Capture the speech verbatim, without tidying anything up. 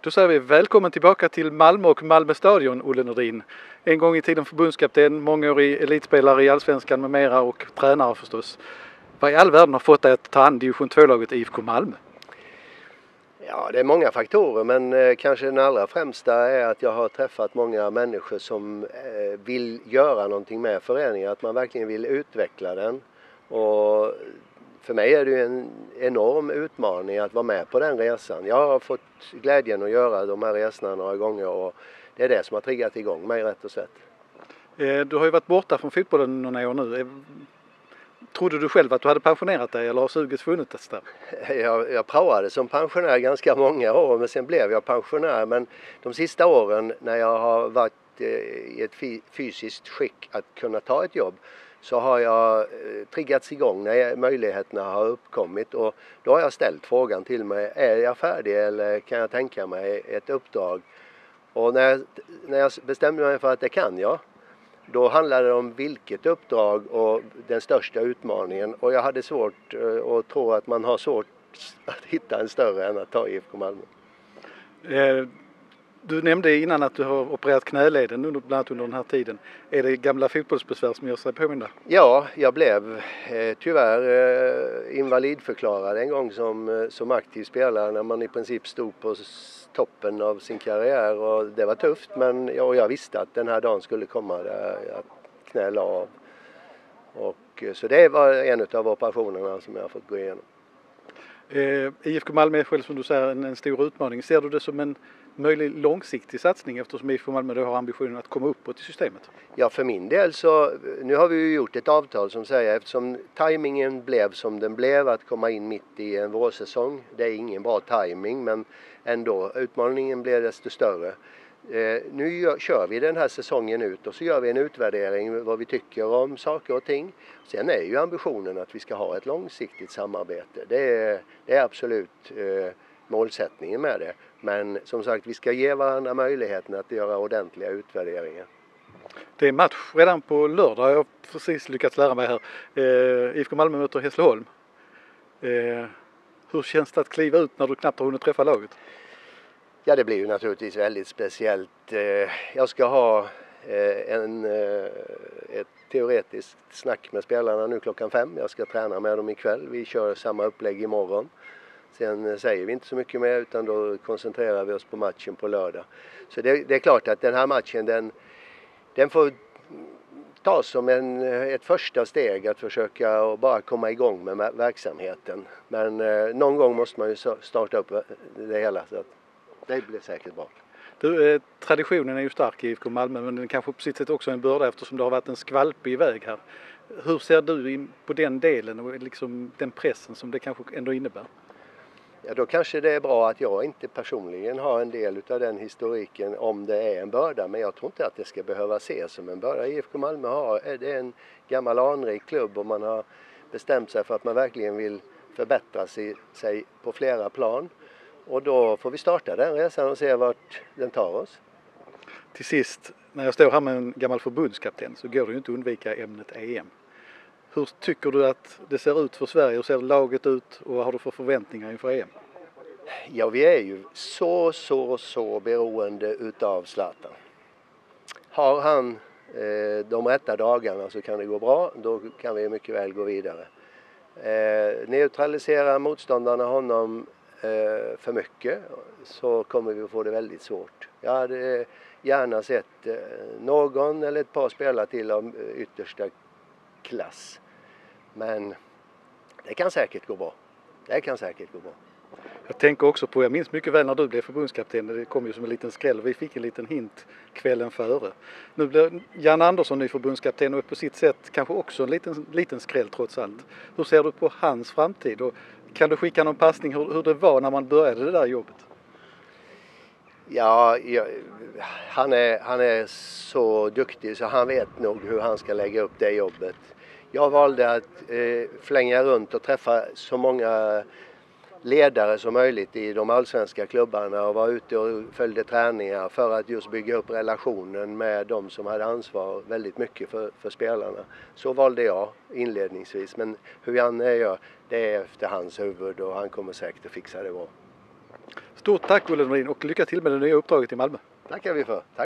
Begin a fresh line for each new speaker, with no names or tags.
Då säger vi välkommen tillbaka till Malmö och Malmö stadion, Olle Nordin. En gång i tiden förbundskapten, mångårig elitspelare i Allsvenskan med mera och tränare förstås. Vad i all världen har fått dig att ta an division två-laget I F K Malmö?
Ja, det är många faktorer, men eh, kanske den allra främsta är att jag har träffat många människor som eh, vill göra någonting med föreningen, att man verkligen vill utveckla den. Och för mig är det ju en enorm utmaning att vara med på den resan. Jag har fått glädjen att göra de här resorna några gånger och det är det som har triggat igång mig rätt och slätt.
Eh, du har ju varit borta från fotbollen några år nu. Eh, Trodde du själv att du hade pensionerat dig eller har suget funnits där?
Jag, jag praoade som pensionär ganska många år, men sen blev jag pensionär. Men de sista åren när jag har varit eh, i ett fysiskt skick att kunna ta ett jobb så har jag eh, triggats igång när möjligheterna har uppkommit. Och då har jag ställt frågan till mig, är jag färdig eller kan jag tänka mig ett uppdrag? Och när jag, när jag bestämde mig för att det kan jag, då handlade det om vilket uppdrag och den största utmaningen. Och jag hade svårt att tro att man har svårt att hitta en större än att ta I F K Malmö.
Eh, du nämnde innan att du har opererat knäleden under, bland annat under den här tiden. Är det gamla fotbollsbesvär som gör sig påminna?
Ja, jag blev eh, tyvärr eh, invalidförklarad en gång som, som aktiv spelare när man i princip stod på toppen av sin karriär. Och det var tufft, men jag, jag visste att den här dagen skulle komma där jag knäla av. Och, så det var en av operationerna som jag har fått gå igenom.
Eh, I F K Malmö är själv som du säger en, en stor utmaning. Ser du det som en möjlig långsiktig satsning eftersom I F K Malmö då har ambitionen att komma uppåt i systemet?
Ja, för min del så, nu har vi ju gjort ett avtal som säger eftersom tajmingen blev som den blev att komma in mitt i en vårsäsong. Det är ingen bra tajming, men ändå utmaningen blev desto större. Eh, nu gör, kör vi den här säsongen ut och så gör vi en utvärdering vad vi tycker om saker och ting. Sen är ju ambitionen att vi ska ha ett långsiktigt samarbete. Det är, det är absolut eh, målsättningen med det. Men som sagt, vi ska ge varandra möjligheten att göra ordentliga utvärderingar.
Det är match redan på lördag. Jag har precis lyckats lära mig här. Eh, I F K Malmö möter Hässleholm. Eh, hur känns det att kliva ut när du knappt har hunnit träffa laget?
Ja, det blir ju naturligtvis väldigt speciellt. Jag ska ha en, ett teoretiskt snack med spelarna nu klockan fem. Jag ska träna med dem ikväll. Vi kör samma upplägg imorgon. Sen säger vi inte så mycket mer utan då koncentrerar vi oss på matchen på lördag. Så det, det är klart att den här matchen den, den får tas som en, ett första steg att försöka och bara komma igång med verksamheten. Men eh, någon gång måste man ju starta upp det hela så att det blir säkert bra.
Du, eh, traditionen är ju stark i I F K Malmö, men den kanske på sitt sätt också en börda eftersom det har varit en skvalpig väg här. Hur ser du in på den delen och liksom den pressen som det kanske ändå innebär?
Ja, då kanske det är bra att jag inte personligen har en del av den historiken om det är en börda. Men jag tror inte att det ska behöva ses som en börda. I F K Malmö har, det är en gammal anrik klubb och man har bestämt sig för att man verkligen vill förbättra sig, sig på flera plan. Och då får vi starta den resan och se vart den tar oss.
Till sist, när jag står här med en gammal förbundskapten så går det ju inte att undvika ämnet E M. Hur tycker du att det ser ut för Sverige? Hur ser laget ut och vad har du för förväntningar inför E M?
Ja, vi är ju så, så, så beroende utav Zlatan. Har han eh, de rätta dagarna så kan det gå bra. Då kan vi mycket väl gå vidare. Eh, neutraliserar motståndarna honom eh, för mycket så kommer vi att få det väldigt svårt. Jag hade gärna sett eh, någon eller ett par spelare till av yttersta klass. Men det kan säkert gå bra. Det kan säkert gå bra.
Jag tänker också på, jag minns mycket väl när du blev förbundskapten, det kom ju som en liten skräll. Vi fick en liten hint kvällen före. Nu blir Jan Andersson ny förbundskapten och på sitt sätt kanske också en liten, liten skräll trots allt. Hur ser du på hans framtid och kan du skicka någon passning hur, hur det var när man började det där jobbet?
Ja, ja han, är, han är så duktig så han vet nog hur han ska lägga upp det jobbet. Jag valde att eh, flänga runt och träffa så många ledare som möjligt i de allsvenska klubbarna och var ute och följde träningar för att just bygga upp relationen med de som hade ansvar väldigt mycket för, för spelarna. Så valde jag inledningsvis, men hur Janne gör det är efter hans huvud och han kommer säkert att fixa det bra.
Stort tack Olle Nordin och lycka till med det nya uppdraget i Malmö.
Tackar vi för. Tack.